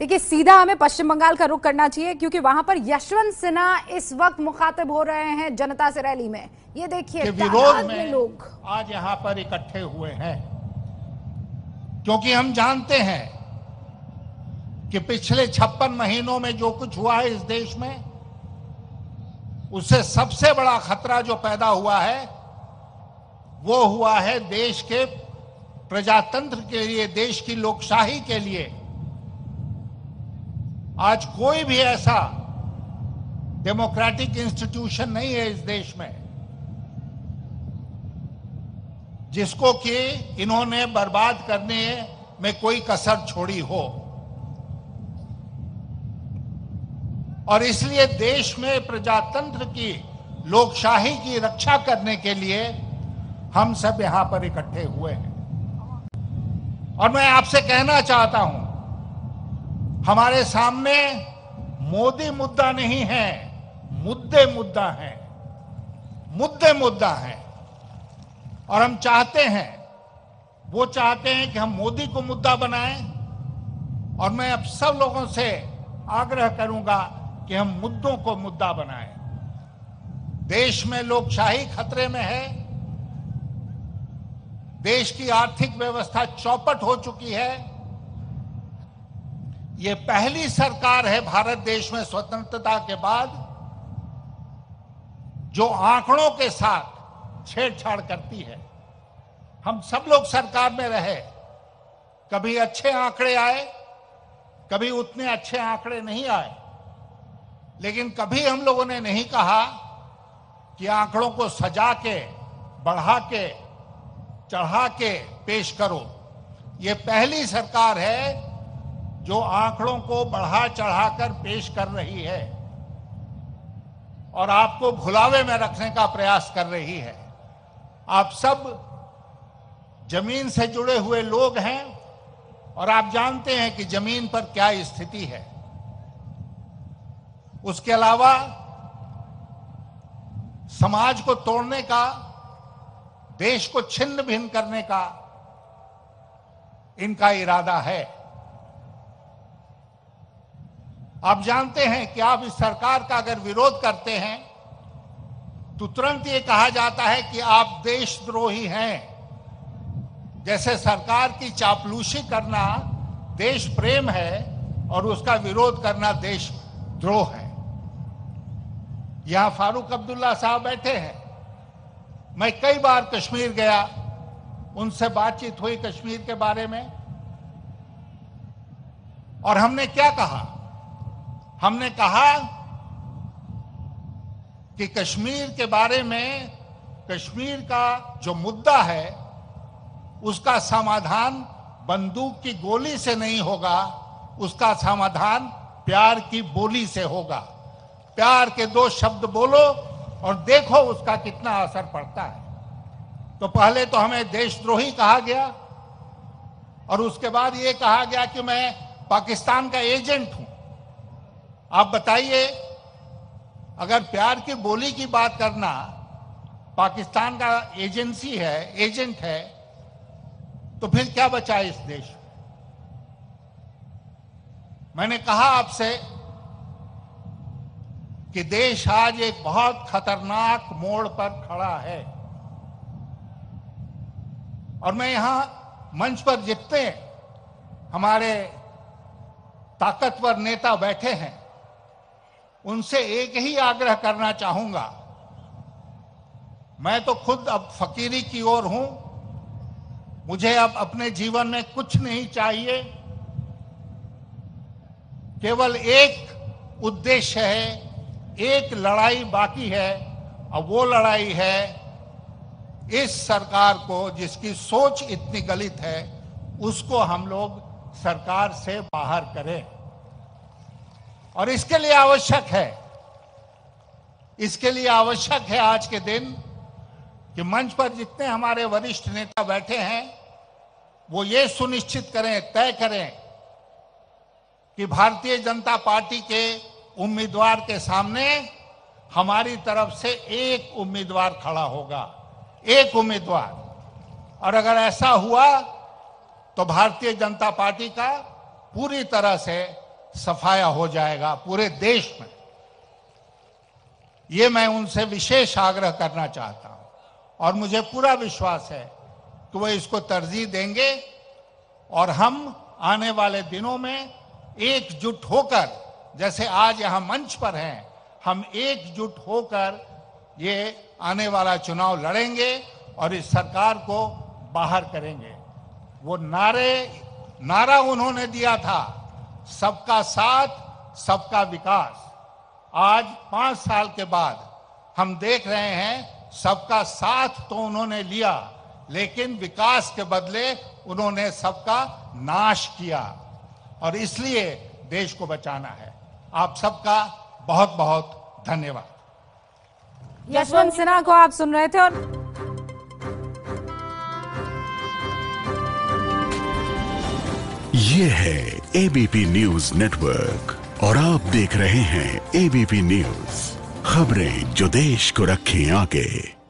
देखिए, सीधा हमें पश्चिम बंगाल का रुख करना चाहिए क्योंकि वहां पर यशवंत सिन्हा इस वक्त मुखातिब हो रहे हैं जनता से रैली में। ये देखिए विरोध में लोग आज यहां पर इकट्ठे हुए हैं क्योंकि हम जानते हैं कि पिछले 56 महीनों में जो कुछ हुआ है इस देश में, उससे सबसे बड़ा खतरा जो पैदा हुआ है वो हुआ है देश के प्रजातंत्र के लिए, देश की लोकशाही के लिए। आज कोई भी ऐसा डेमोक्रेटिक इंस्टीट्यूशन नहीं है इस देश में जिसको कि इन्होंने बर्बाद करने में कोई कसर छोड़ी हो। और इसलिए देश में प्रजातंत्र की, लोकशाही की रक्षा करने के लिए हम सब यहां पर इकट्ठे हुए हैं। और मैं आपसे कहना चाहता हूं, हमारे सामने मोदी मुद्दा नहीं है, मुद्दे मुद्दा है, मुद्दे मुद्दा है। और हम चाहते हैं, वो चाहते हैं कि हम मोदी को मुद्दा बनाएं। और मैं अब सब लोगों से आग्रह करूंगा कि हम मुद्दों को मुद्दा बनाएं। देश में लोकशाही खतरे में है, देश की आर्थिक व्यवस्था चौपट हो चुकी है। ये पहली सरकार है भारत देश में स्वतंत्रता के बाद जो आंकड़ों के साथ छेड़छाड़ करती है। हम सब लोग सरकार में रहे, कभी अच्छे आंकड़े आए, कभी उतने अच्छे आंकड़े नहीं आए, लेकिन कभी हम लोगों ने नहीं कहा कि आंकड़ों को सजा के, बढ़ा के, चढ़ा के पेश करो। ये पहली सरकार है जो आंकड़ों को बढ़ा चढ़ाकर पेश कर रही है और आपको भुलावे में रखने का प्रयास कर रही है। आप सब जमीन से जुड़े हुए लोग हैं और आप जानते हैं कि जमीन पर क्या स्थिति है। उसके अलावा समाज को तोड़ने का, देश को छिन्न भिन्न करने का इनका इरादा है। आप जानते हैं कि आप इस सरकार का अगर विरोध करते हैं तो तुरंत ये कहा जाता है कि आप देशद्रोही हैं। जैसे सरकार की चापलूसी करना देश प्रेम है और उसका विरोध करना देशद्रोह है। यहां फारूक अब्दुल्ला साहब बैठे हैं। मैं कई बार कश्मीर गया, उनसे बातचीत हुई कश्मीर के बारे में, और हमने क्या कहा? हमने कहा कि कश्मीर के बारे में, कश्मीर का जो मुद्दा है उसका समाधान बंदूक की गोली से नहीं होगा, उसका समाधान प्यार की बोली से होगा। प्यार के 2 शब्द बोलो और देखो उसका कितना असर पड़ता है। तो पहले तो हमें देशद्रोही कहा गया और उसके बाद ये कहा गया कि मैं पाकिस्तान का एजेंट हूं। आप बताइए, अगर प्यार की बोली की बात करना पाकिस्तान का एजेंसी है, एजेंट है, तो फिर क्या बचा इस देश में? मैंने कहा आपसे कि देश आज एक बहुत खतरनाक मोड़ पर खड़ा है और मैं यहां मंच पर जितने हमारे ताकतवर नेता बैठे हैं उनसे एक ही आग्रह करना चाहूंगा। मैं तो खुद अब फकीरी की ओर हूं, मुझे अब अपने जीवन में कुछ नहीं चाहिए, केवल एक उद्देश्य है, एक लड़ाई बाकी है और वो लड़ाई है इस सरकार को, जिसकी सोच इतनी गलत है, उसको हम लोग सरकार से बाहर करें। और इसके लिए आवश्यक है आज के दिन कि मंच पर जितने हमारे वरिष्ठ नेता बैठे हैं वो ये सुनिश्चित करें, तय करें कि भारतीय जनता पार्टी के उम्मीदवार के सामने हमारी तरफ से एक उम्मीदवार खड़ा होगा, एक उम्मीदवार। और अगर ऐसा हुआ तो भारतीय जनता पार्टी का पूरी तरह से सफाया हो जाएगा पूरे देश में। ये मैं उनसे विशेष आग्रह करना चाहता हूं और मुझे पूरा विश्वास है कि वो इसको तरजीह देंगे और हम आने वाले दिनों में एकजुट होकर, जैसे आज यहां मंच पर हैं, हम एकजुट होकर ये आने वाला चुनाव लड़ेंगे और इस सरकार को बाहर करेंगे। वो नारा उन्होंने दिया था, सबका साथ सबका विकास। आज 5 साल के बाद हम देख रहे हैं सबका साथ तो उन्होंने लिया, लेकिन विकास के बदले उन्होंने सबका नाश किया और इसलिए देश को बचाना है। आप सबका बहुत बहुत धन्यवाद। यशवंत सिन्हा को आप सुन रहे थे और ये है एबीपी न्यूज नेटवर्क और आप देख रहे हैं एबीपी न्यूज, खबरें जो देश को रखें आगे।